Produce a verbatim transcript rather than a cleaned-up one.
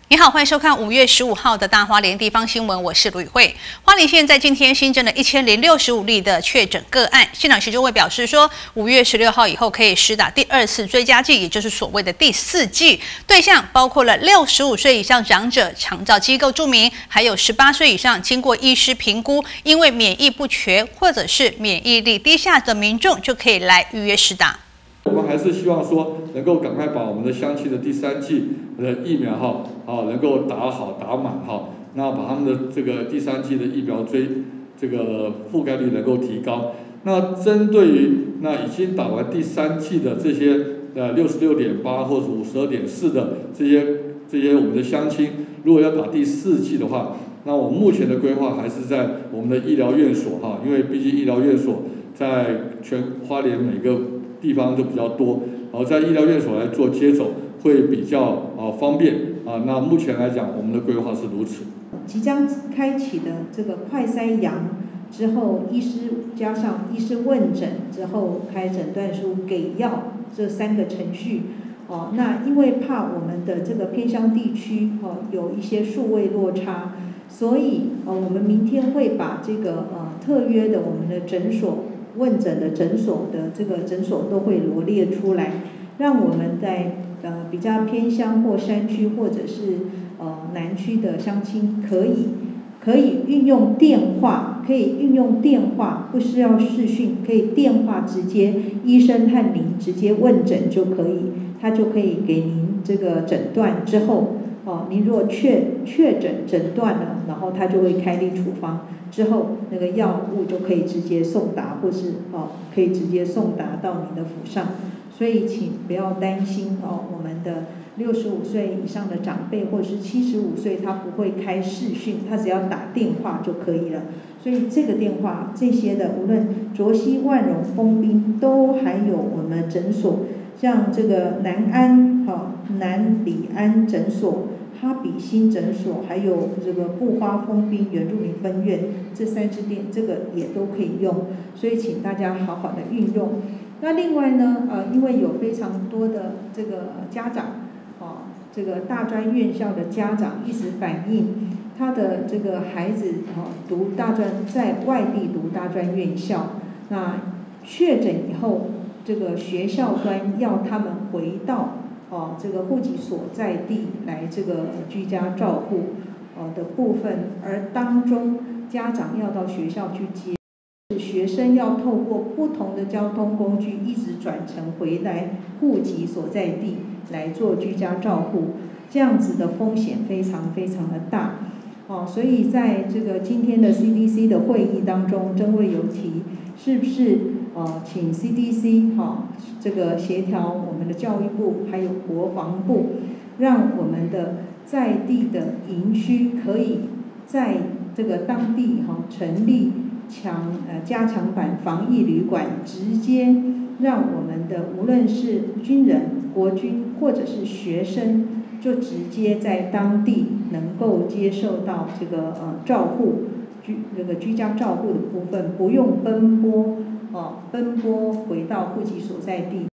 你好，欢迎收看五月十五号的大花莲地方新闻，我是卢宇慧。花莲县在今天新增了一千零六十五例的确诊个案，县长徐就会表示说，五月十六号以后可以施打第二次追加剂，也就是所谓的第四剂，对象包括了六十五岁以上长者、长照机构住民，还有十八岁以上经过医师评估，因为免疫不全或者是免疫力低下的民众，就可以来预约施打。 我们还是希望说，能够赶快把我们的乡亲的第三剂的疫苗哈，啊，能够打好打满哈，那把他们的这个第三剂的疫苗追这个覆盖率能够提高。那针对于那已经打完第三剂的这些呃六十六点八或者五十二点四的这些这些我们的乡亲，如果要打第四剂的话，那我们目前的规划还是在我们的医疗院所哈，因为毕竟医疗院所在全花莲每个地方都比较多，然后在医疗院所来做接种会比较啊方便啊。那目前来讲，我们的规划是如此。 即将开启的这个快筛阳之后，医师加上医师问诊之后开诊断书给药这三个程序。哦，那因为怕我们的这个偏乡地区哦有一些数位落差，所以呃我们明天会把这个呃特约的我们的诊所。问诊的诊所的这个诊所都会罗列出来，让我们在呃比较偏乡或山区或者是呃南区的乡亲可以可以运用电话，可以运用电话，不需要视讯，可以电话直接医生和您直接问诊就可以，他就可以给您这个诊断之后。哦，您如果确确诊诊断了，然后他就会开立处方，之后那个药物就可以直接送达，或是哦可以直接送达到您的府上。所以请不要担心哦，我们的六十五岁以上的长辈或者是七十五岁，他不会开视讯，他只要打电话就可以了。所以这个电话这些的，无论卓溪、万荣、丰滨，都还有我们诊所。像这个南安、哈南里安诊所、哈比新诊所，还有这个布花丰滨原住民分院，这三支店，这个也都可以用，所以请大家好好的运用。那另外呢，呃，因为有非常多的这个家长，哦，这个大专院校的家长一直反映，他的这个孩子哦读大专，在外地读大专院校，那确诊以后。这个学校端要他们回到哦这个户籍所在地来这个居家照护哦的部分，而当中家长要到学校去接，学生要透过不同的交通工具一直转乘回来户籍所在地来做居家照护，这样子的风险非常非常的大。哦，所以在这个今天的 C D C 的会议当中，曾卫有提，是不是呃请 C D C 哈、哦、这个协调我们的教育部还有国防部，让我们的在地的营区可以在这个当地哈、哦、成立强呃加强版防疫旅馆，直接让我们的无论是军人、国军或者是学生。就直接在当地能够接受到这个呃照护居这个居家照护的部分，不用奔波哦奔波回到户籍所在地。